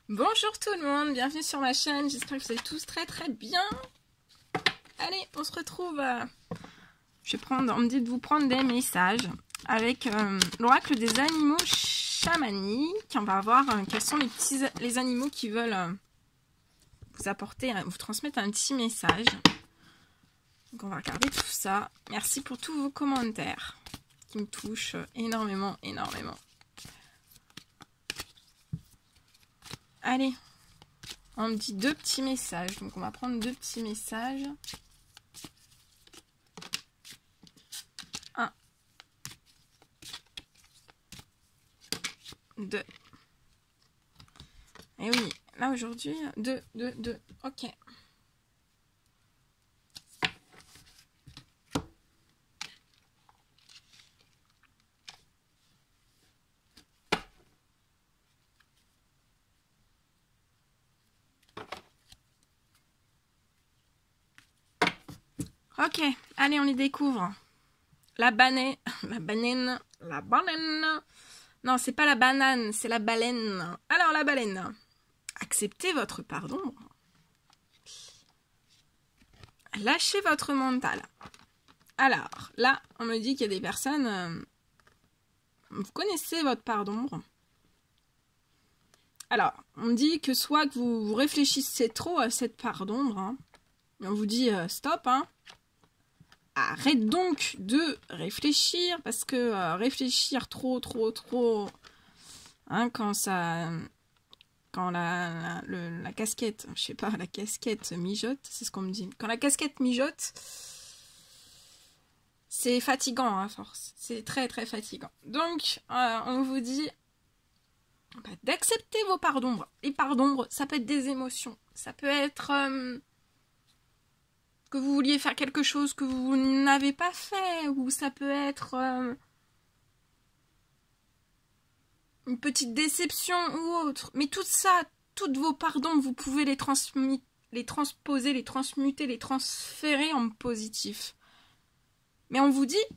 Bonjour tout le monde, bienvenue sur ma chaîne, j'espère que vous allez tous très bien. Allez, on se retrouve, on me dit de vous prendre des messages avec l'oracle des animaux chamaniques. On va voir quels sont les animaux qui veulent vous apporter, vous transmettre un petit message. Donc on va regarder tout ça. Merci pour tous vos commentaires qui me touchent énormément. Allez, on me dit 2 petits messages. Donc, on va prendre 2 petits messages. 1, 2. Et oui, là aujourd'hui, 2. Ok. Ok, allez, on les découvre. La banane. Non, c'est pas la banane, c'est la baleine. Alors, la baleine. Acceptez votre pardon. Lâchez votre mental. Alors, là, on me dit qu'il y a des personnes... vous connaissez votre part d'ombre. Alors, on me dit que soit que vous réfléchissez trop à cette part d'ombre, hein, et on vous dit stop, hein. Arrête donc de réfléchir, parce que réfléchir trop, hein, quand la casquette, je sais pas, la casquette mijote, c'est ce qu'on me dit. Quand la casquette mijote, c'est fatigant à force. C'est très fatigant. Donc, on vous dit d'accepter vos parts d'ombre. Les parts d'ombre, ça peut être des émotions. Ça peut être... que vous vouliez faire quelque chose que vous n'avez pas fait, ou ça peut être une petite déception ou autre. Mais tout ça, toutes vos pardons, vous pouvez les transposer, les transmuter, les transférer en positif. Mais on vous dit,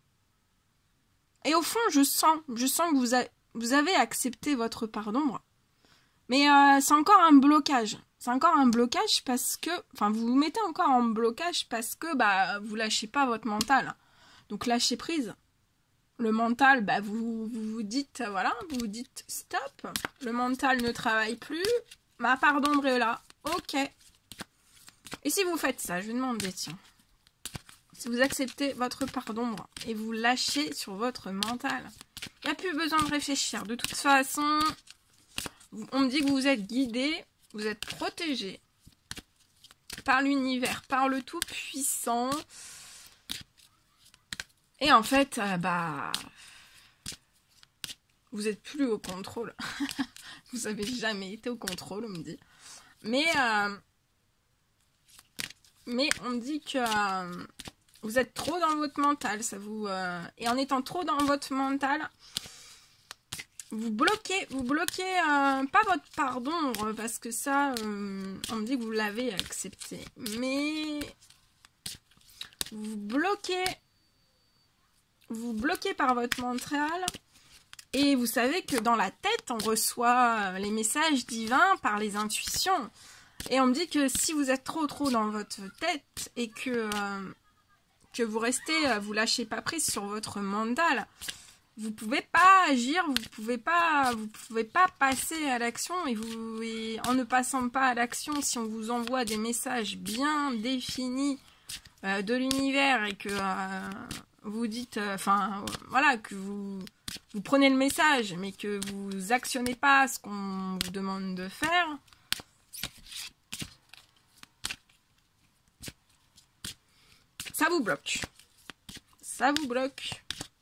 et au fond, je sens que vous avez accepté votre part d'ombre, mais c'est encore un blocage. C'est encore un blocage parce que... Enfin, vous vous mettez encore en blocage parce que vous lâchez pas votre mental. Donc, lâchez prise. Le mental, vous vous dites... Voilà, vous vous dites stop. Le mental ne travaille plus. Ma part d'ombre est là. Ok. Et si vous faites ça, je vais demander, tiens. Si vous acceptez votre part d'ombre et vous lâchez sur votre mental, il n'y a plus besoin de réfléchir. De toute façon, on me dit que vous êtes guidé. Vous êtes protégé par l'univers, par le Tout-Puissant. Et en fait, vous n'êtes plus au contrôle. Vous n'avez jamais été au contrôle, on me dit. Mais on me dit que vous êtes trop dans votre mental. Et en étant trop dans votre mental... Vous bloquez pas votre pardon, parce que ça, on me dit que vous l'avez accepté. Mais vous bloquez par votre mental. Et vous savez que dans la tête, on reçoit les messages divins par les intuitions. Et on me dit que si vous êtes trop dans votre tête et que vous restez, vous lâchez pas prise sur votre mental, vous pouvez pas agir, vous pouvez pas passer à l'action, et en ne passant pas à l'action, si on vous envoie des messages bien définis de l'univers et que vous dites, voilà, que vous prenez le message, mais que vous actionnez pas ce qu'on vous demande de faire, ça vous bloque. Ça vous bloque.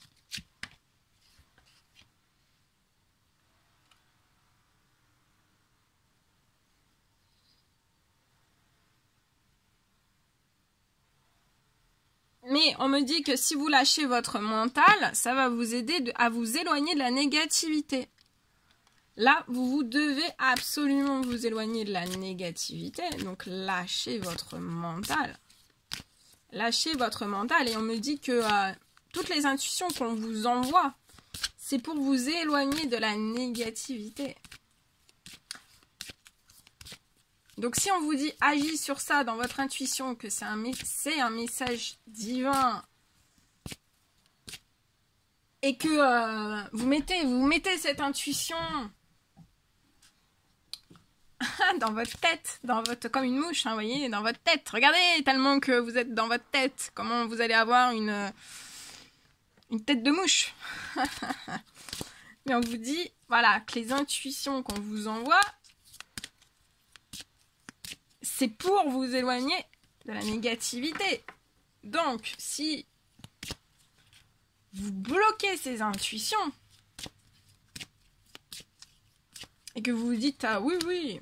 Mais on me dit que si vous lâchez votre mental, ça va vous aider à vous éloigner de la négativité. Là, vous devez absolument vous éloigner de la négativité. Donc, lâchez votre mental. Lâchez votre mental. Et on me dit que toutes les intuitions qu'on vous envoie, c'est pour vous éloigner de la négativité. Donc si on vous dit agis sur ça dans votre intuition, que c'est un message divin, et que vous mettez cette intuition dans votre tête, comme une mouche, hein, vous voyez, dans votre tête. Regardez, tellement que vous êtes dans votre tête, comment vous allez avoir une tête de mouche. Mais on vous dit, voilà, que les intuitions qu'on vous envoie, c'est pour vous éloigner de la négativité. Donc, si vous bloquez ces intuitions et que vous vous dites, ah oui,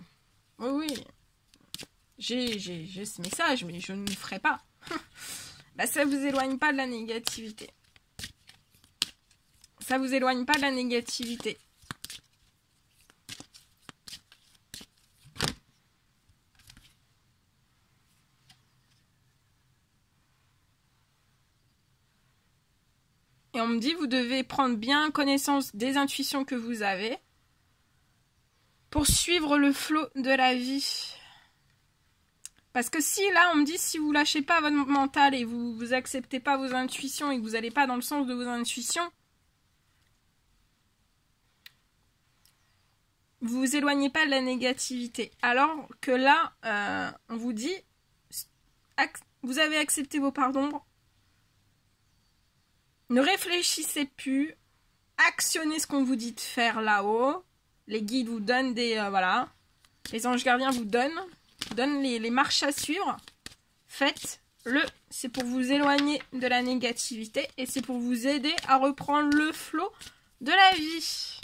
j'ai ce message, mais je ne le ferai pas, bah, ça vous éloigne pas de la négativité. Ça vous éloigne pas de la négativité. Et on me dit, vous devez prendre bien connaissance des intuitions que vous avez pour suivre le flot de la vie. Parce que si, là, on me dit, si vous lâchez pas votre mental et vous acceptez pas vos intuitions et que vous n'allez pas dans le sens de vos intuitions, vous vous éloignez pas de la négativité. Alors que là, on vous dit, vous avez accepté vos parts d'ombre, ne réfléchissez plus, actionnez ce qu'on vous dit de faire là-haut. Les guides vous donnent des... voilà. Les anges gardiens vous donnent les marches à suivre. Faites-le. C'est pour vous éloigner de la négativité et c'est pour vous aider à reprendre le flot de la vie.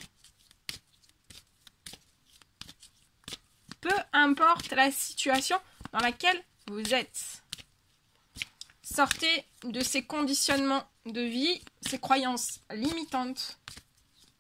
Peu importe la situation dans laquelle vous êtes. Sortez de ces conditionnements de vie, ces croyances limitantes. D'accord ?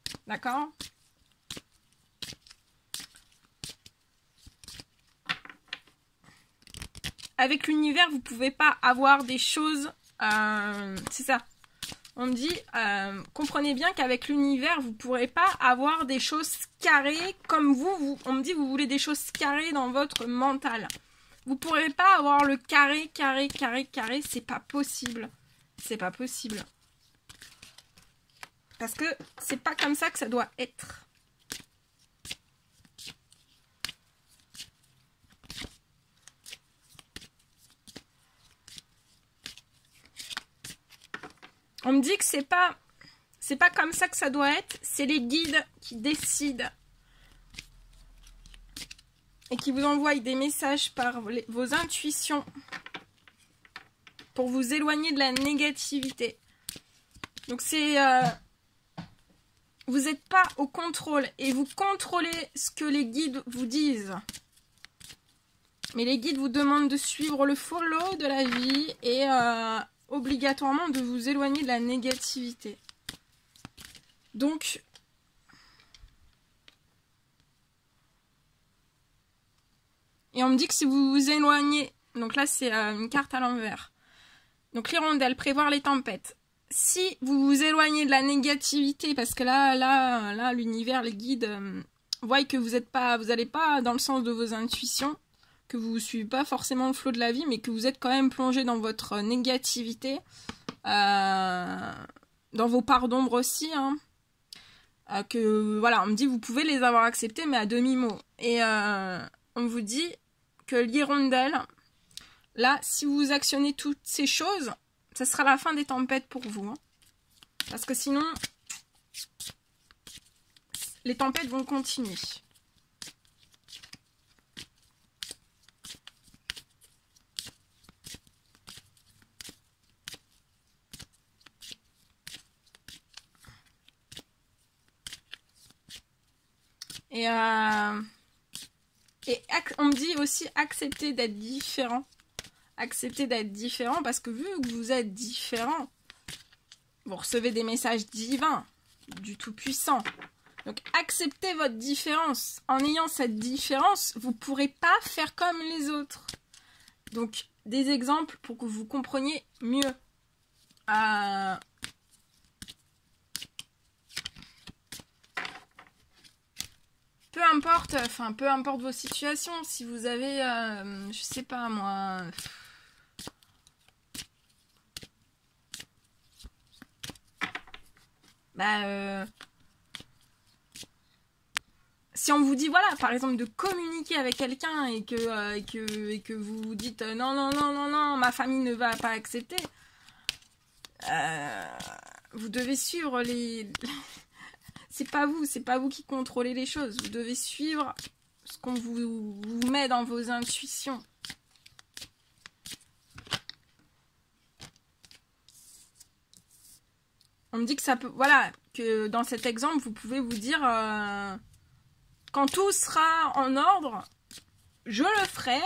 Avec l'univers, vous ne pouvez pas avoir des choses... c'est ça. On me dit, comprenez bien qu'avec l'univers, vous ne pourrez pas avoir des choses carrées comme vous. On me dit, vous voulez des choses carrées dans votre mental. Vous ne pourrez pas avoir le carré. C'est pas possible. C'est pas possible. Parce que c'est pas comme ça que ça doit être. On me dit que c'est pas comme ça que ça doit être. C'est les guides qui décident. Et qui vous envoient des messages par vos intuitions. Pour vous éloigner de la négativité. Donc c'est... vous n'êtes pas au contrôle. Et vous contrôlez ce que les guides vous disent. Mais les guides vous demandent de suivre le flow de la vie. Et... obligatoirement de vous éloigner de la négativité. Donc, et on me dit que si vous vous éloignez, donc là c'est une carte à l'envers. Donc l'hirondelle, prévoir les tempêtes. Si vous vous éloignez de la négativité, parce que là l'univers, les guides voient que vous n'allez pas dans le sens de vos intuitions, que vous ne suivez pas forcément le flot de la vie, mais que vous êtes quand même plongé dans votre négativité, dans vos parts d'ombre aussi, hein, que voilà, on me dit vous pouvez les avoir acceptées, mais à demi-mot. Et on vous dit que l'hirondelle, là, si vous actionnez toutes ces choses, ça sera la fin des tempêtes pour vous. Hein, parce que sinon, les tempêtes vont continuer. Et on me dit aussi accepter d'être différent. Accepter d'être différent parce que vu que vous êtes différent, vous recevez des messages divins du Tout-Puissant. Donc acceptez votre différence. En ayant cette différence, vous ne pourrez pas faire comme les autres. Donc des exemples pour que vous compreniez mieux. Peu importe, enfin, peu importe vos situations, si vous avez, je sais pas moi... si on vous dit, voilà, par exemple, de communiquer avec quelqu'un et que vous vous dites non, non, non, non, non, ma famille ne va pas accepter, vous devez suivre les... c'est pas vous qui contrôlez les choses. Vous devez suivre ce qu'on vous met dans vos intuitions. On me dit que ça peut... Voilà, que dans cet exemple, vous pouvez vous dire... quand tout sera en ordre, je le ferai.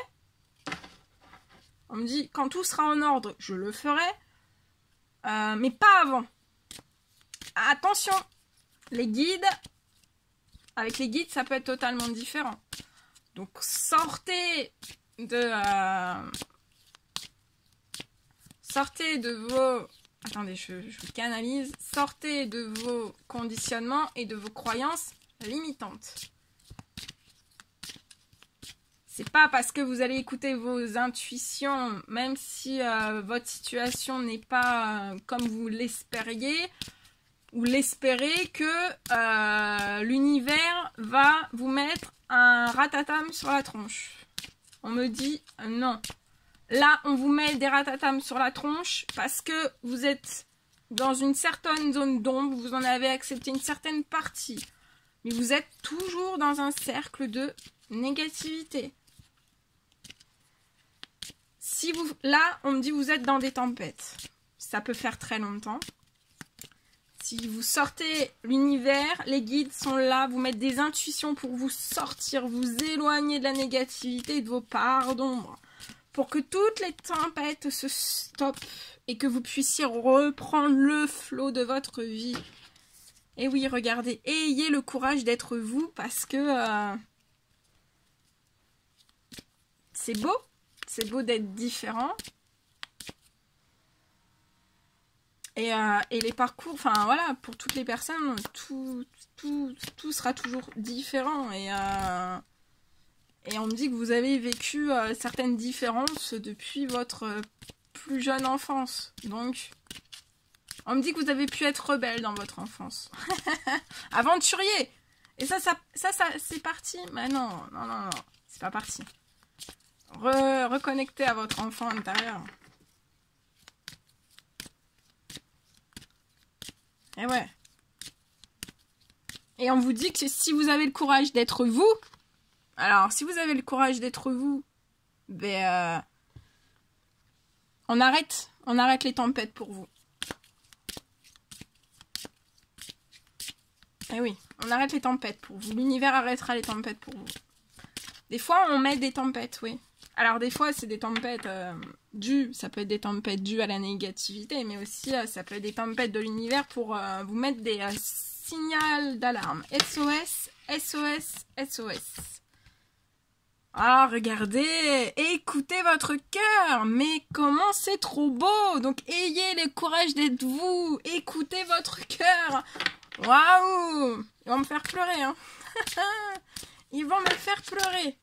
On me dit, quand tout sera en ordre, je le ferai. Mais pas avant. Attention, les guides, avec les guides, ça peut être totalement différent. Donc, sortez de vos... Attendez, je canalise. Sortez de vos conditionnements et de vos croyances limitantes. C'est pas parce que vous allez écouter vos intuitions, même si votre situation n'est pas comme vous l'espériez, ou l'espérez, que l'univers va vous mettre un ratatam sur la tronche. On me dit non. Là, on vous met des ratatam sur la tronche parce que vous êtes dans une certaine zone d'ombre, vous en avez accepté une certaine partie. Mais vous êtes toujours dans un cercle de négativité. Si vous, là, on me dit vous êtes dans des tempêtes. Ça peut faire très longtemps. Si vous sortez l'univers, les guides sont là, vous mettent des intuitions pour vous sortir, vous éloigner de la négativité et de vos parts d'ombre. Pour que toutes les tempêtes se stoppent et que vous puissiez reprendre le flot de votre vie. Et oui, regardez, ayez le courage d'être vous parce que c'est beau. C'est beau d'être différent. Et les parcours, enfin voilà, pour toutes les personnes, tout sera toujours différent. Et on me dit que vous avez vécu certaines différences depuis votre plus jeune enfance. Donc, on me dit que vous avez pu être rebelle dans votre enfance. Aventurier. Et ça c'est parti. Mais non, c'est pas parti. Reconnectez à votre enfant intérieur. Et ouais. Et on vous dit que si vous avez le courage d'être vous, alors si vous avez le courage d'être vous, ben on arrête les tempêtes pour vous. Et oui, on arrête les tempêtes pour vous. L'univers arrêtera les tempêtes pour vous. Des fois, on met des tempêtes, oui. Alors des fois, c'est des tempêtes ça peut être des tempêtes dues à la négativité, mais aussi ça peut être des tempêtes de l'univers pour vous mettre des signaux d'alarme. SOS, SOS, SOS. Ah, regardez, écoutez votre cœur, mais comment c'est trop beau. Donc ayez le courage d'être vous, écoutez votre cœur. Waouh, ils vont me faire pleurer, hein. Ils vont me faire pleurer.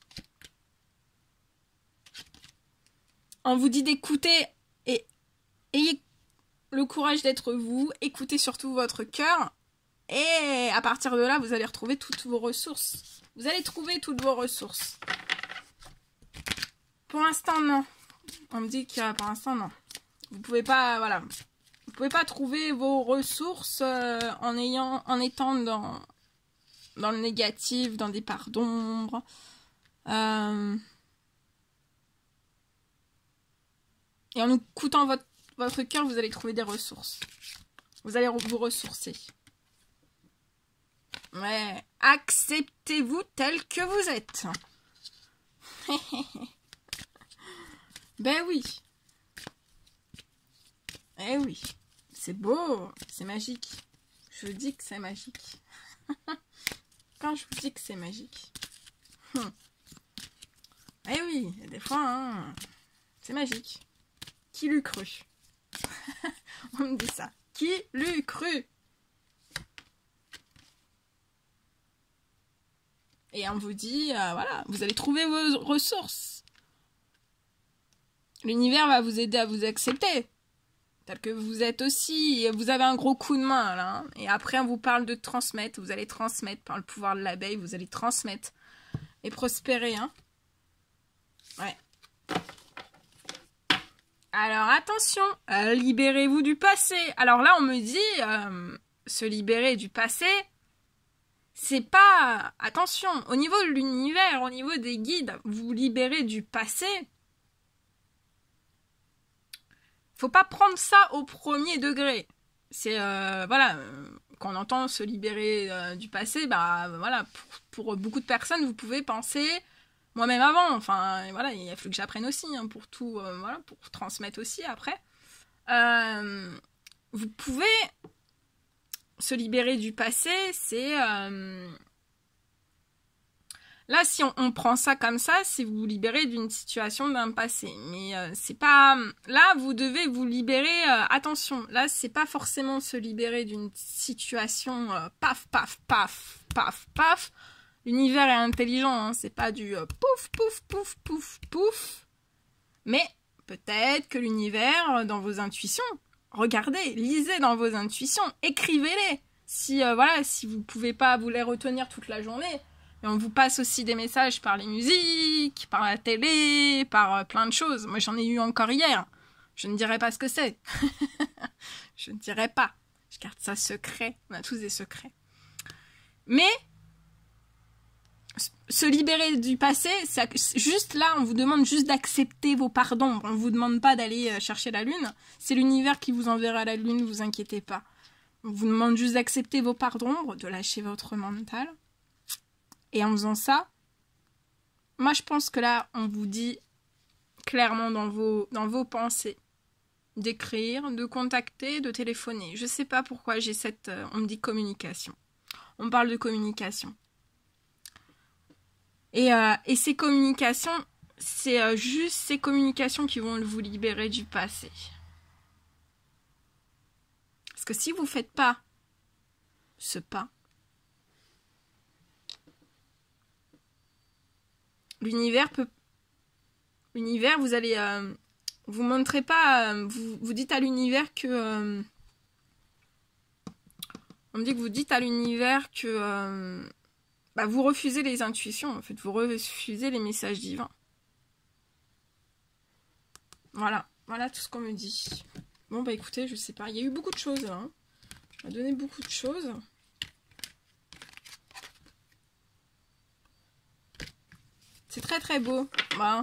On vous dit d'écouter et ayez le courage d'être vous, écoutez surtout votre cœur et à partir de là, vous allez retrouver toutes vos ressources. Vous allez trouver toutes vos ressources. Pour l'instant, non. On me dit que pour l'instant, non. Vous pouvez pas, voilà. Vous pouvez pas trouver vos ressources en étant dans le négatif, dans des parts d'ombre. Et en écoutant votre cœur, vous allez trouver des ressources. Vous allez vous ressourcer. Ouais, acceptez-vous tel que vous êtes. Ben oui. Eh oui. C'est beau, c'est magique. Je vous dis que c'est magique. Quand je vous dis que c'est magique. Eh oui, des fois, hein, c'est magique. Qui l'eût cru? On me dit ça. Qui l'eût cru? Et on vous dit, voilà, vous allez trouver vos ressources. L'univers va vous aider à vous accepter. Tel que vous êtes aussi. Et vous avez un gros coup de main, là. Hein. Et après, on vous parle de transmettre. Vous allez transmettre par le pouvoir de l'abeille. Vous allez transmettre. Et prospérer, hein. Ouais. Alors, attention. Libérez-vous du passé. Alors là, on me dit, se libérer du passé... C'est pas... Attention, au niveau de l'univers, au niveau des guides, vous vous libérez du passé. Faut pas prendre ça au premier degré. C'est, voilà, quand on entend se libérer du passé, bah voilà, pour beaucoup de personnes, vous pouvez penser, moi-même avant, enfin, voilà, il a fallu que j'apprenne aussi, hein, pour tout, voilà, pour transmettre aussi après. Vous pouvez... Se libérer du passé, c'est... Là, si on prend ça comme ça, c'est vous libérer d'une situation d'un passé. Mais c'est pas... Là, vous devez vous libérer... attention, là, c'est pas forcément se libérer d'une situation paf, paf, paf, paf, paf. L'univers est intelligent, hein, c'est pas du pouf, pouf, pouf, pouf, pouf. Mais peut-être que l'univers, dans vos intuitions... Regardez, lisez dans vos intuitions, écrivez-les. Si voilà, si vous pouvez pas vous les retenir toute la journée, et on vous passe aussi des messages par les musiques, par la télé, par plein de choses. Moi, j'en ai eu encore hier. Je ne dirai pas ce que c'est. Je ne dirai pas. Je garde ça secret. On a tous des secrets. Mais se libérer du passé, juste là, on vous demande juste d'accepter vos pardons. On vous demande pas d'aller chercher la lune. C'est l'univers qui vous enverra la lune, vous inquiétez pas. On vous demande juste d'accepter vos pardons, de lâcher votre mental. Et en faisant ça, moi je pense que là, on vous dit clairement dans vos pensées d'écrire, de contacter, de téléphoner. Je sais pas pourquoi j'ai cette... on me dit communication. On parle de communication. Et ces communications, c'est juste ces communications qui vont vous libérer du passé. Parce que si vous ne faites pas ce pas, l'univers, vous allez... vous montrez pas... vous dites à l'univers que... on me dit que vous dites à l'univers que... bah, vous refusez les intuitions, en fait. Vous refusez les messages divins. Voilà. Voilà tout ce qu'on me dit. Bon, bah écoutez, je sais pas. Il y a eu beaucoup de choses, hein. Je m'a donné beaucoup de choses. C'est très très beau. Voilà.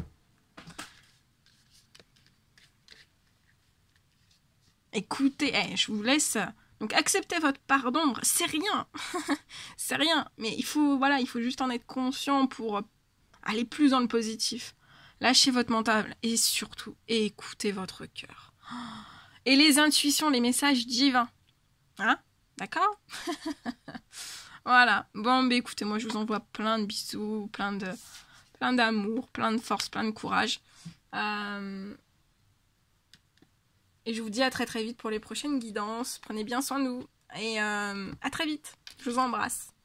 Écoutez, je vous laisse... Donc acceptez votre part d'ombre, c'est rien. C'est rien. Mais il faut juste en être conscient pour aller plus dans le positif. Lâchez votre mental et surtout écoutez votre cœur. Et les intuitions, les messages divins. Hein? D'accord? Voilà. Bon, bah écoutez, moi je vous envoie plein de bisous, plein d'amour, plein de force, plein de courage. Et je vous dis à très très vite pour les prochaines guidances. Prenez bien soin de vous. Et à très vite. Je vous embrasse.